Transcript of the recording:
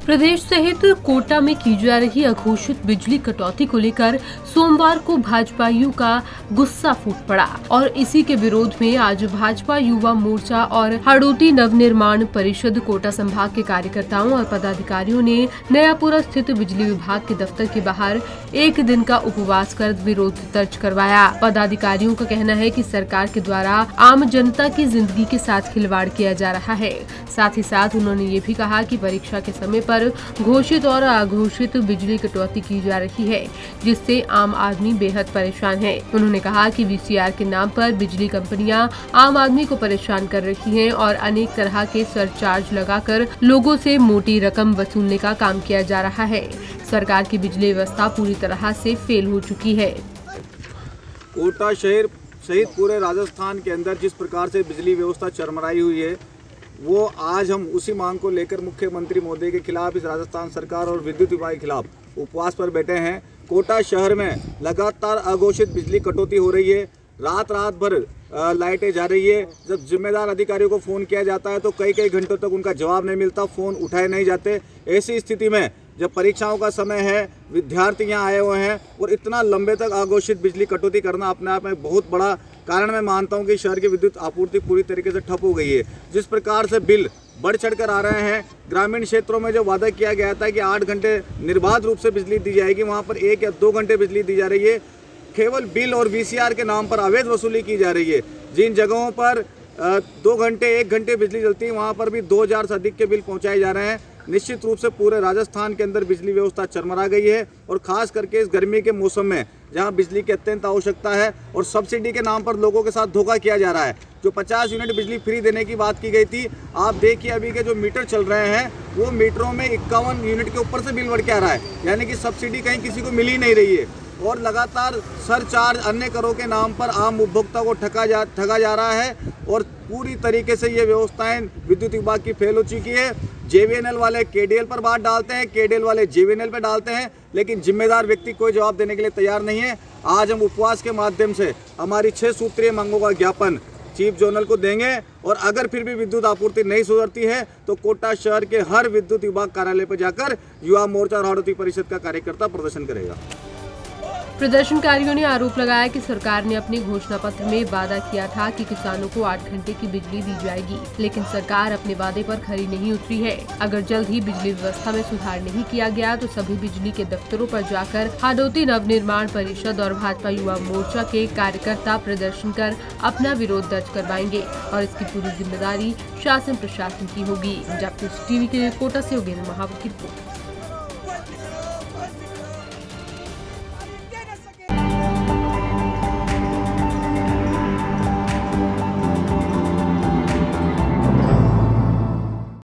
प्रदेश सहित कोटा में की जा रही अघोषित बिजली कटौती को लेकर सोमवार को भाजपाइयों का गुस्सा फूट पड़ा और इसी के विरोध में आज भाजपा युवा मोर्चा और हाड़ोती नवनिर्माण परिषद कोटा संभाग के कार्यकर्ताओं और पदाधिकारियों ने नयापुरा स्थित बिजली विभाग के दफ्तर के बाहर एक दिन का उपवास कर विरोध दर्ज करवाया। पदाधिकारियों का कहना है कि सरकार के द्वारा आम जनता की जिंदगी के साथ खिलवाड़ किया जा रहा है। साथ ही साथ उन्होंने ये भी कहा कि परीक्षा के समय पर घोषित और अघोषित बिजली कटौती की जा रही है, जिससे आम आदमी बेहद परेशान है। उन्होंने कहा कि वीसीआर के नाम पर बिजली कंपनियां आम आदमी को परेशान कर रही हैं और अनेक तरह के सरचार्ज लगाकर लोगों से मोटी रकम वसूलने का काम किया जा रहा है। सरकार की बिजली व्यवस्था पूरी तरह से फेल हो चुकी है। कोटा शहर सहित पूरे राजस्थान के अंदर जिस प्रकार से बिजली व्यवस्था चरमराई हुई है, वो आज हम उसी मांग को लेकर मुख्यमंत्री महोदय के खिलाफ, इस राजस्थान सरकार और विद्युत विभाग के खिलाफ उपवास पर बैठे हैं। कोटा शहर में लगातार अघोषित बिजली कटौती हो रही है। रात भर लाइटें जा रही है। जब जिम्मेदार अधिकारियों को फ़ोन किया जाता है तो कई घंटों तक उनका जवाब नहीं मिलता, फ़ोन उठाए नहीं जाते। ऐसी स्थिति में जब परीक्षाओं का समय है, विद्यार्थी यहाँ आए हुए हैं और इतना लंबे तक अघोषित बिजली कटौती करना अपने आप में बहुत बड़ा कारण मैं मानता हूँ कि शहर की विद्युत आपूर्ति पूरी तरीके से ठप हो गई है। जिस प्रकार से बिल बढ़ चढ़कर आ रहे हैं, ग्रामीण क्षेत्रों में जो वादा किया गया था कि 8 घंटे निर्बाध रूप से बिजली दी जाएगी, वहाँ पर 1 या 2 घंटे बिजली दी जा रही है। केवल बिल और वीसीआर के नाम पर अवैध वसूली की जा रही है। जिन जगहों पर 2 घंटे 1 घंटे बिजली चलती है, वहाँ पर भी 2000 से अधिक के बिल पहुँचाए जा रहे हैं। निश्चित रूप से पूरे राजस्थान के अंदर बिजली व्यवस्था चरमरा गई है और खास करके इस गर्मी के मौसम में जहां बिजली की अत्यंत आवश्यकता है और सब्सिडी के नाम पर लोगों के साथ धोखा किया जा रहा है। जो 50 यूनिट बिजली फ्री देने की बात की गई थी, आप देखिए अभी के जो मीटर चल रहे हैं वो मीटरों में 51 यूनिट के ऊपर से बिल बढ़ के आ रहा है, यानी कि सब्सिडी कहीं किसी को मिल ही नहीं रही है। और लगातार सरचार्ज अन्य करों के नाम पर आम उपभोक्ता को ठगा जा रहा है और पूरी तरीके से ये व्यवस्थाएं विद्युत विभाग की फेल हो चुकी है। जेवीएनएल वाले केडीएल पर बात डालते हैं, केडीएल वाले जेवीएनएल पर डालते हैं, लेकिन जिम्मेदार व्यक्ति कोई जवाब देने के लिए तैयार नहीं है। आज हम उपवास के माध्यम से हमारी 6 सूत्रीय मांगों का ज्ञापन चीफ जोनल को देंगे और अगर फिर भी विद्युत आपूर्ति नहीं सुधरती है तो कोटा शहर के हर विद्युत विभाग कार्यालय पर जाकर युवा मोर्चा और हाड़ोती परिषद का कार्यकर्ता प्रदर्शन करेगा। प्रदर्शनकारियों ने आरोप लगाया कि सरकार ने अपने घोषणा पत्र में वादा किया था कि किसानों को 8 घंटे की बिजली दी जाएगी, लेकिन सरकार अपने वादे पर खरी नहीं उतरी है। अगर जल्द ही बिजली व्यवस्था में सुधार नहीं किया गया तो सभी बिजली के दफ्तरों पर जाकर हाड़ोती नवनिर्माण परिषद और भाजपा युवा मोर्चा के कार्यकर्ता प्रदर्शन कर अपना विरोध दर्ज करवाएंगे और इसकी पूरी जिम्मेदारी शासन प्रशासन की होगी। जबकि टीवी के कोटा से योगेंद्र महावर की रिपोर्ट।